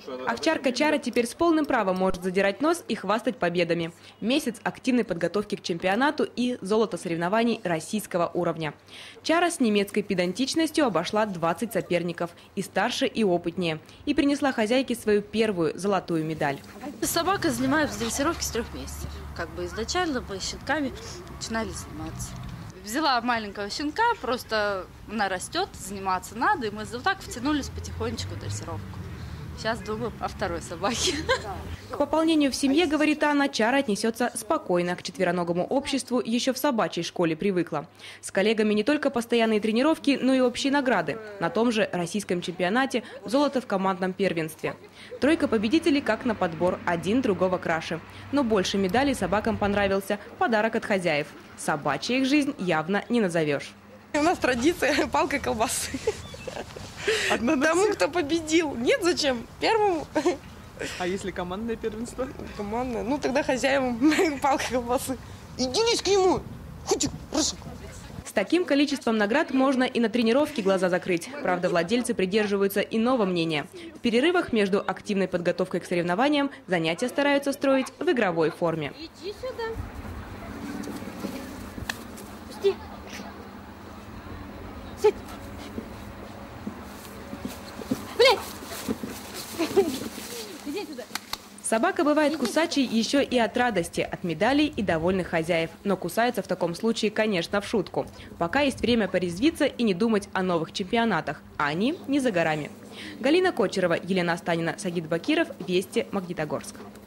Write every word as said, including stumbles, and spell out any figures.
Овчарка Чара теперь с полным правом может задирать нос и хвастать победами. Месяц активной подготовки к чемпионату и золото соревнований российского уровня. Чара с немецкой педантичностью обошла двадцать соперников, и старше, и опытнее, и принесла хозяйке свою первую золотую медаль. Собака занимается в дрессировке с трех месяцев. Как бы изначально мы щенками начинали заниматься. Взяла маленького щенка, просто она растет, заниматься надо, и мы вот так втянулись потихонечку в дрессировку. Сейчас думаю о второй собаке. К пополнению в семье, говорит Анна, Чара отнесется спокойно. К четвероногому обществу еще в собачьей школе привыкла. С коллегами не только постоянные тренировки, но и общие награды. На том же российском чемпионате золото в командном первенстве. Тройка победителей как на подбор, один другого краше. Но больше медалей собакам понравился подарок от хозяев. Собачья их жизнь явно не назовешь. У нас традиция палка колбасы. Тому, кто победил. Нет, зачем? Первому. А если командное первенство? Командное. Ну, тогда хозяевам палка колбасы. Идите к нему. Хоть прошу. С таким количеством наград можно и на тренировке глаза закрыть. Правда, владельцы придерживаются иного мнения. В перерывах между активной подготовкой к соревнованиям занятия стараются строить в игровой форме. Иди сюда. Пусти. Сядь. Иди сюда. Собака бывает кусачей еще и от радости, от медалей и довольных хозяев. Но кусается в таком случае, конечно, в шутку. Пока есть время порезвиться и не думать о новых чемпионатах. А они не за горами. Галина Кочерова, Елена Останина, Сагит Бакиров. Вести, Магнитогорск.